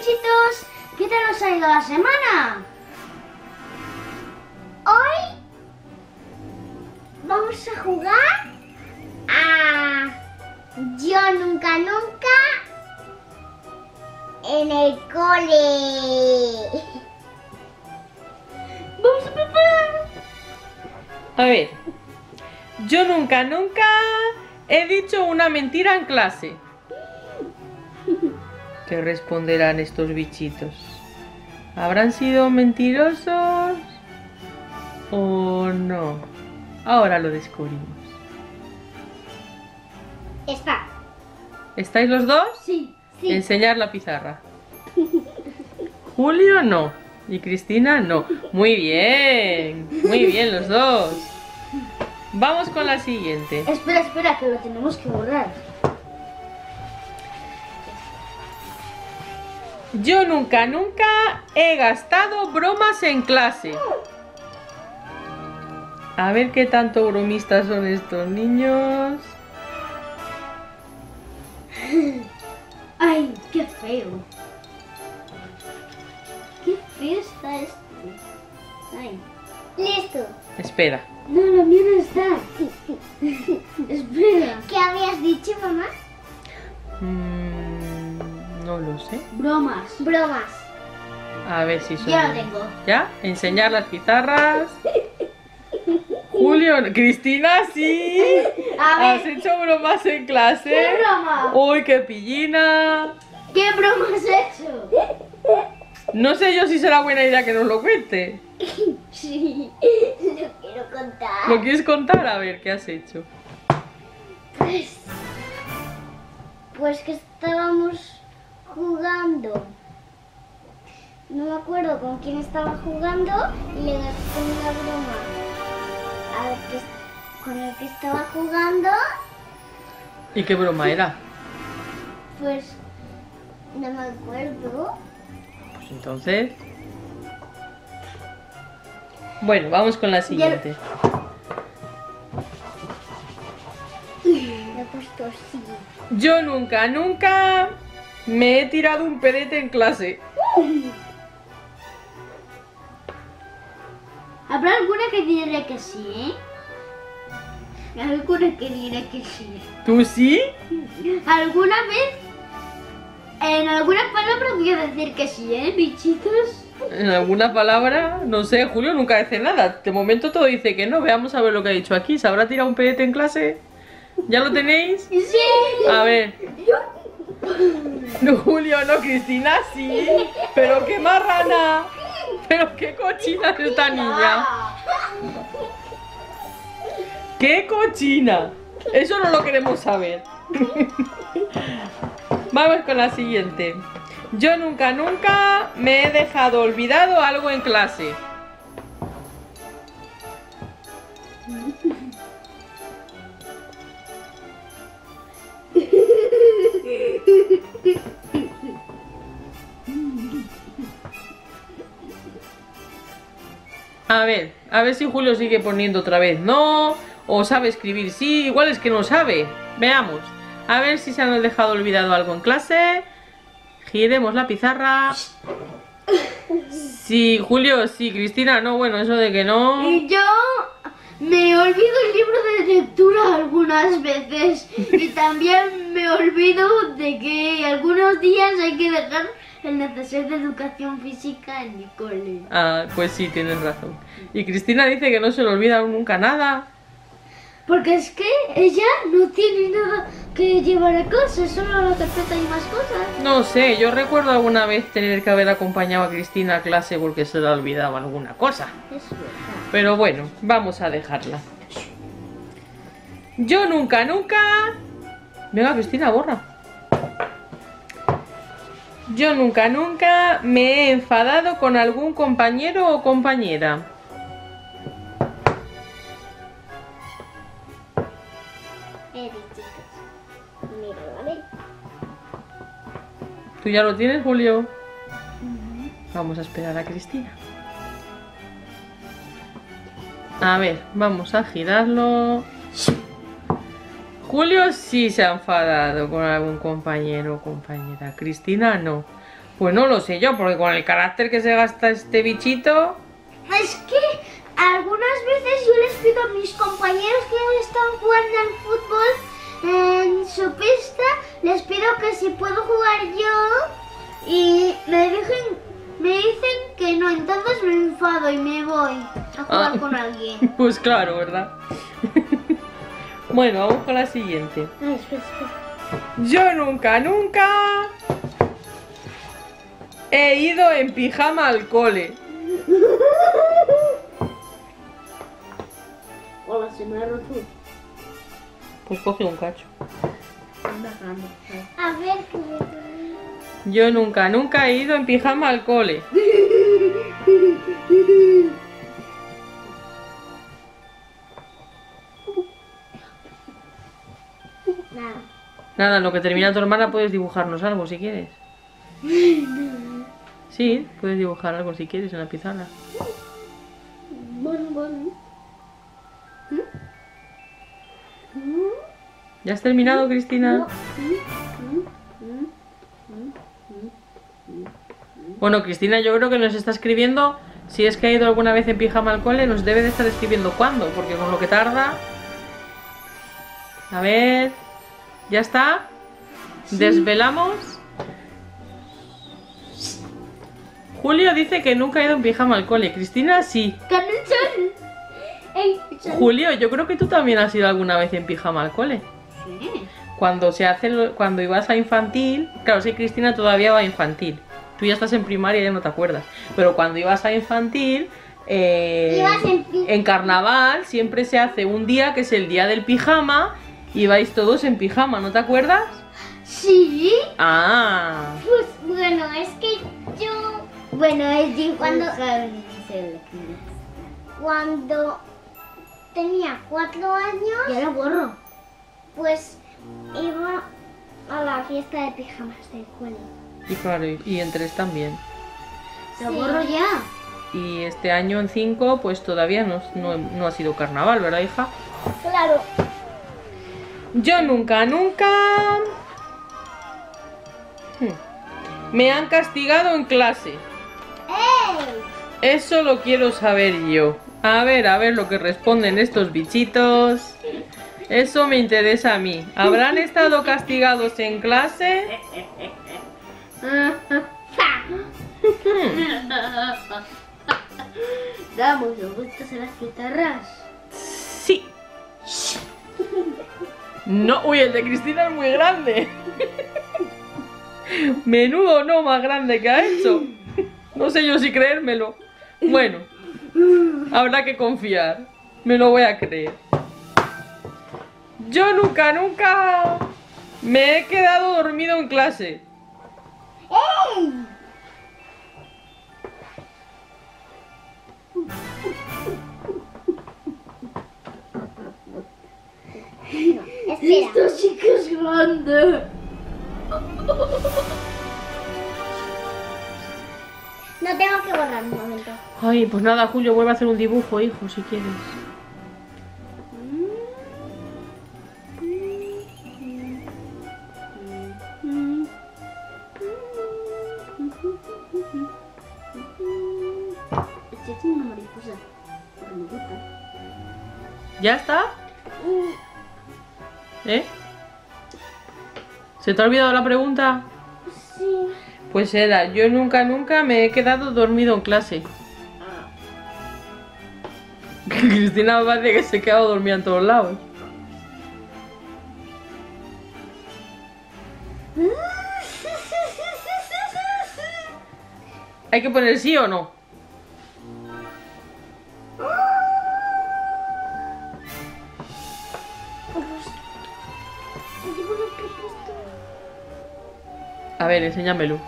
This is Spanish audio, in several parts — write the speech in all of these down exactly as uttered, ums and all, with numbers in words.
bichitos, ¿qué tal os ha ido la semana? Hoy vamos a jugar a Yo Nunca Nunca en el cole. Vamos a empezar. A ver, yo nunca, nunca he dicho una mentira en clase. ¿Qué responderán estos bichitos? ¿Habrán sido mentirosos o no? Ahora lo descubrimos. Está. ¿Estáis los dos? Sí, sí. Enseñar la pizarra. Julio no. Y Cristina no. Muy bien. Muy bien los dos. Vamos con la siguiente. Espera, espera, que lo tenemos que borrar. Yo nunca, nunca he gastado bromas en clase. A ver qué tanto bromistas son estos niños. Ay, qué feo. Qué feo está este. Ay. Listo. Espera. No, la mía no está. Espera. ¿Qué habías dicho, mamá? Mm, no lo sé. Bromas. Bromas. A ver si son... Ya lo tengo. ¿Ya? Enseñar las pizarras. Julio, Cristina, sí. A ver. ¿Has hecho bromas en clase? ¿Qué broma? Uy, qué pillina. ¿Qué broma has hecho? No sé yo si será buena idea que nos lo cuente. Sí, lo quiero contar. ¿Lo quieres contar? A ver, ¿qué has hecho? Pues, pues que estábamos jugando. No me acuerdo con quién estaba jugando y le gasté una broma al que, con el que estaba jugando. ¿Y qué broma era? Pues no me acuerdo. Pues entonces... Bueno, vamos con la siguiente. Me he puesto así. Yo nunca, nunca me he tirado un pedete en clase. Habrá alguna que diré que sí, ¿eh? Alguna que diré que sí. ¿Tú sí? ¿Alguna vez? En alguna palabra voy a decir que sí, ¿eh, bichitos? ¿En alguna palabra? No sé, Julio nunca dice nada. De momento todo dice que no. Veamos a ver lo que ha dicho aquí. ¿Se habrá tirado un pedete en clase? ¿Ya lo tenéis? Sí. A ver. No, Julio, no, Cristina, sí. Pero qué marrana. Pero qué cochina es esta niña. ¡Qué cochina! Eso no lo queremos saber. Vamos con la siguiente. Yo nunca, nunca me he dejado olvidado algo en clase. A ver, a ver si Julio sigue poniendo otra vez no, o sabe escribir sí, igual es que no sabe. Veamos, a ver si se han dejado olvidado algo en clase. Giremos la pizarra. Sí, Julio, sí, Cristina, no, bueno, eso de que no. Y yo me olvido el libro de lectura algunas veces. Y también me olvido de que algunos días hay que dejar el neceser de educación física en mi cole. Ah, pues sí, tienes razón. Y Cristina dice que no se le olvida nunca nada. Porque es que ella no tiene nada que llevar a clase, solo la carpeta y más cosas. No sé, yo recuerdo alguna vez tener que haber acompañado a Cristina a clase porque se le olvidaba alguna cosa. Es verdad. Pero bueno, vamos a dejarla. Yo nunca, nunca... Venga, Cristina, borra. Yo nunca, nunca me he enfadado con algún compañero o compañera. Eh, bichitos. Mira, ¿vale? ¿Tú ya lo tienes, Julio? Vamos a esperar a Cristina. A ver, vamos a girarlo. Julio sí se ha enfadado con algún compañero o compañera. Cristina no. Pues no lo sé yo, porque con el carácter que se gasta este bichito... Es que algunas veces yo les pido a mis compañeros que están jugando al fútbol en su pista, les pido que si puedo jugar yo y me dicen, me dicen que no, entonces me enfado y me voy a jugar Ah. con alguien. Pues claro, ¿verdad? Bueno, vamos con la siguiente. Ay, espera, espera. Yo nunca, nunca he ido en pijama al cole. Hola, se me ha roto. Pues coge un cacho. A ver qué me Yo nunca, nunca he ido en pijama al cole. Nada. Nada, en lo que termina tu hermana puedes dibujarnos algo si quieres. Sí, puedes dibujar algo si quieres en la pizarra. Bueno, bueno. ¿Ya has terminado, Cristina? Bueno, Cristina, yo creo que nos está escribiendo, si es que ha ido alguna vez en pijama al cole, nos debe de estar escribiendo cuándo, porque con lo que tarda... A ver... ¿Ya está? ¿Desvelamos? Julio dice que nunca ha ido en pijama al cole. Cristina, sí. ¡Canuchón! ¡Ey! Julio, yo creo que tú también has ido alguna vez en pijama al cole. Sí. Cuando se hace, lo- cuando ibas a infantil, claro, sí, Cristina todavía va a infantil. Tú ya estás en primaria y ya no te acuerdas. Pero cuando ibas a infantil, eh, Ibas en pi- en carnaval siempre se hace un día que es el día del pijama y vais todos en pijama, ¿no te acuerdas? Sí. Ah, Pues bueno, es que yo... Bueno, es de cuando... Cuando tenía cuatro años... Ya lo borro. Pues iba a la fiesta de pijamas del cole. y claro, y, y en tres también. Lo borro ya. Y este año en cinco, pues todavía no, no, no ha sido carnaval, ¿verdad, hija? Claro. Yo nunca, nunca... Hmm. Me han castigado en clase. ¡Ey! Eso lo quiero saber yo. A ver, a ver lo que responden estos bichitos. Eso me interesa a mí. ¿Habrán estado castigados en clase? Damos los vueltas a las guitarras. Sí. No, uy, el de Cristina es muy grande. Menudo no más grande que ha hecho. No sé yo si creérmelo. Bueno, habrá que confiar. Me lo voy a creer. Yo nunca, nunca me he quedado dormido en clase. ¡Ey! Espera. Esta chica es grande. No tengo que borrar un momento. Ay, pues nada, Julio, vuelve a hacer un dibujo, hijo, si quieres. Este es una mariposa. Pero me gusta. ¿Ya está? ¿Eh? ¿Se te ha olvidado la pregunta? Sí. Pues era, yo nunca, nunca me he quedado dormido en clase. Cristina me parece que se ha quedado dormida en todos lados. ¿Hay que poner sí o no? A ver, enséñamelo.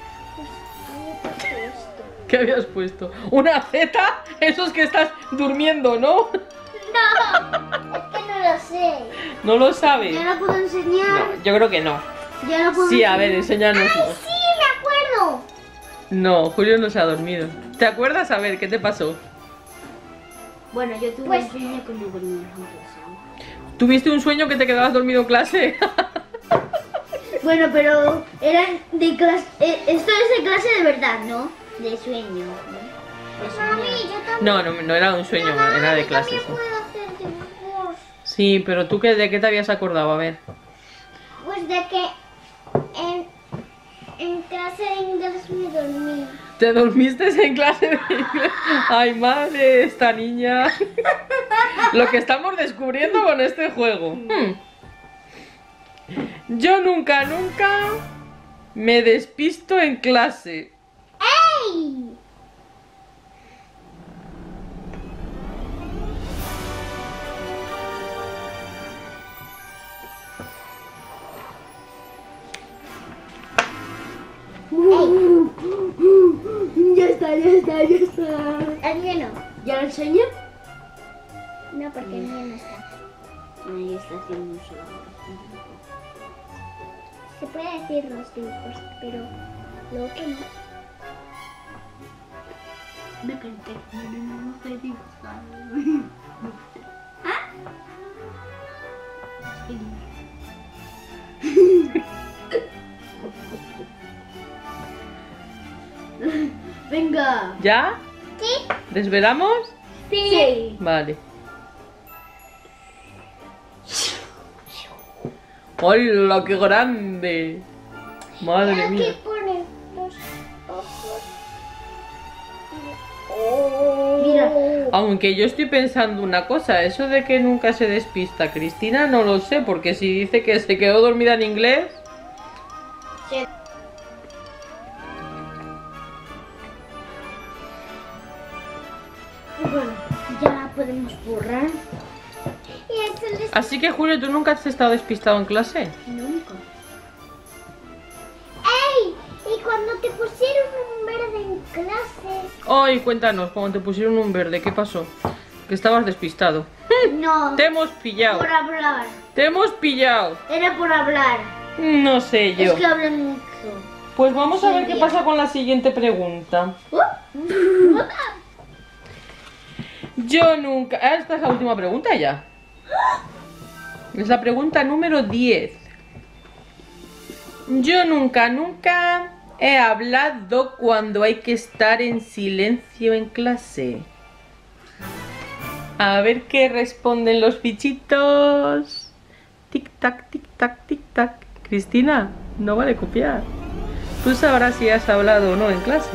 ¿Qué habías puesto? ¿Una Z? Eso es que estás durmiendo, ¿no? No, es que no lo sé. ¿No lo sabes? Ya lo puedo enseñar. No, yo creo que no. Ya lo puedo Sí, a ver, enseñar. enséñanoslo. ¡Ay, sí, me acuerdo! No, Julio no se ha dormido. ¿Te acuerdas? A ver, ¿qué te pasó? Bueno, yo tuve Pues- un sueño que me dormía en clase. ¿Tuviste un sueño que te quedabas dormido en clase? Bueno, pero eran de clase... eh, esto es de clase de verdad, ¿no? De sueño. De Mami, soñar. yo también. No, no, no era un sueño, Mamá, era de yo clase. también Sí. puedo hacer dibujos. Sí, pero tú qué, ¿de qué te habías acordado? A ver. Pues de que en, en clase de inglés me dormí. ¿Te dormiste en clase de inglés? Ay, madre, esta niña. Lo que estamos descubriendo con este juego. Hmm. Yo nunca, nunca me despisto en clase. ¡Ey! Ya está, ya está, ya está. ¿El mío no? ¿Ya lo enseño? No, porque el mío no está. Ahí está haciendo un solo. Se puede decir los dibujos, pero luego que no. Me canté. No, no, no, no sé dibujar. Venga. ¿Ya? ¿Sí? ¿Desvelamos? Sí. Vale. ¡Hola, qué grande! Madre Aquí mía. pone los ojos. Oh. Mira. Aunque yo estoy pensando una cosa, eso de que nunca se despista Cristina no lo sé, porque si dice que se quedó dormida en inglés. Sí. Bueno, ya podemos borrar. Y eso les... Así que Julio, ¿tú nunca has estado despistado en clase? Nunca. ¡Ey! Y cuando te pusieron un verde en clase. Ay, cuéntanos, cuando te pusieron un verde, ¿qué pasó? Que estabas despistado. No. Te hemos pillado. Por hablar. Te hemos pillado. Era por hablar. No sé yo. Es que hablan mucho. Pues vamos a ver Sí, qué ya. pasa con la siguiente pregunta. Yo nunca... Ah, esta es la última pregunta ya. Es la pregunta número diez. Yo nunca, nunca he hablado cuando hay que estar en silencio en clase. A ver qué responden los bichitos. Tic tac, tic tac, tic tac. Cristina, no vale copiar. Tú sabrás si has hablado o no en clase.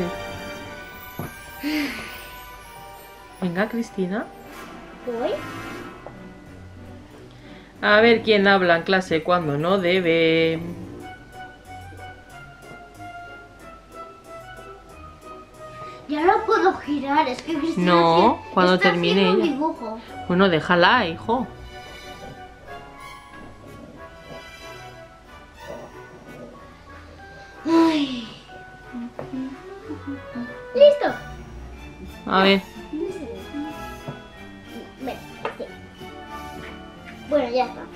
Venga, Cristina. ¿Voy? A ver quién habla en clase cuando no debe. Ya lo puedo girar, es que Cristina No, hace- cuando está termine haciendo un ella. dibujo. Bueno, déjala, hijo. Ay. ¿Listo? A ver. Ven, sí. Bueno, ya está.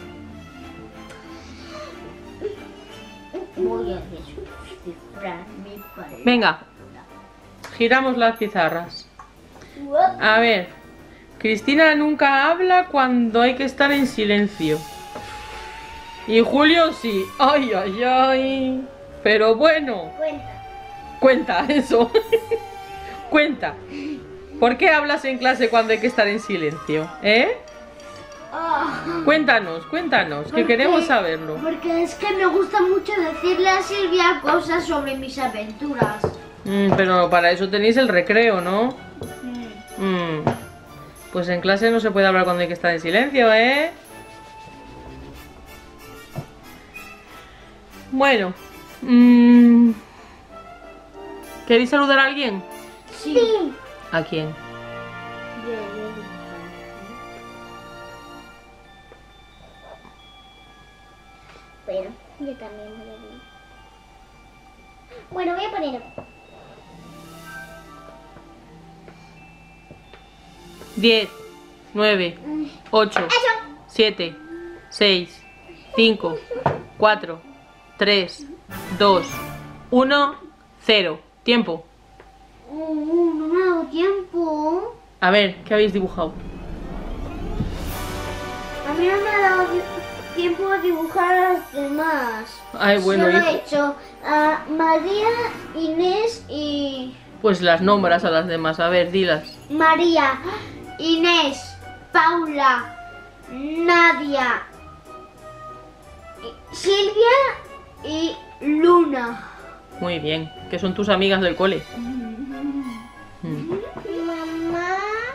Voy a descifrar mi pared. Venga. Giramos las pizarras. A ver. Cristina nunca habla cuando hay que estar en silencio. Y Julio sí. Ay, ay, ay. Pero bueno. Cuenta. Cuenta eso. Cuenta. ¿Por qué hablas en clase cuando hay que estar en silencio? ¿Eh? Ah, Cuéntanos, cuéntanos, que Porque- queremos saberlo. porque es que me gusta mucho decirle a Silvia cosas sobre mis aventuras. Mm, pero para eso tenéis el recreo, ¿no? Mm. Mm. Pues en clase no se puede hablar cuando hay que estar en silencio, ¿eh? Bueno. mm, ¿Queréis saludar a alguien? Sí. ¿A quién? Yo, yo dibujar. Bueno, yo también voy a ver. Bueno, voy a poner. diez, nueve, ocho, siete, seis, cinco, cuatro, tres, dos, uno, cero. Tiempo. Oh, no me ha dado tiempo. A ver, ¿qué habéis dibujado? A mí no me ha dado tiempo. tiempo a dibujar a las demás. Ay, bueno, Solo hijo. he hecho a María, Inés y... Pues las nombras a las demás. A ver, dilas. María, Inés, Paula, Nadia, Silvia y Luna. Muy bien. Que son tus amigas del cole. Mm, Mamá,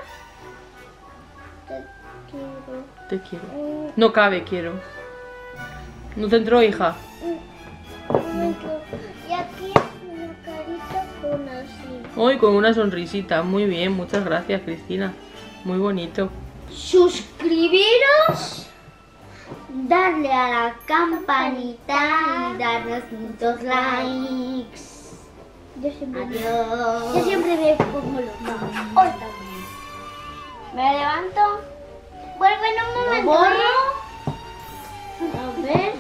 te quiero. te quiero. No cabe, quiero. ¿No te entró, hija? Y aquí una carita con así. Hoy con una sonrisita. Muy bien, muchas gracias, Cristina. Muy bonito. Suscribiros, darle a la campanita y darnos muchos likes. Yo siempre, Adiós. yo siempre me pongo loca. Hoy también. Me levanto. Vuelvo en un Lo momento. borro. ¿eh? A ver.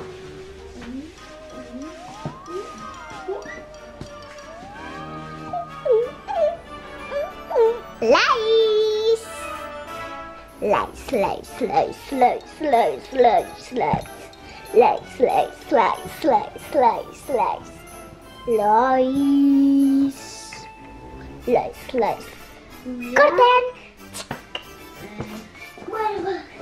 Likes. Likes, likes, likes, likes, likes, likes, likes. Likes, likes, likes, likes, likes, likes. Likes. Likes, likes. Corten. Vuelvo.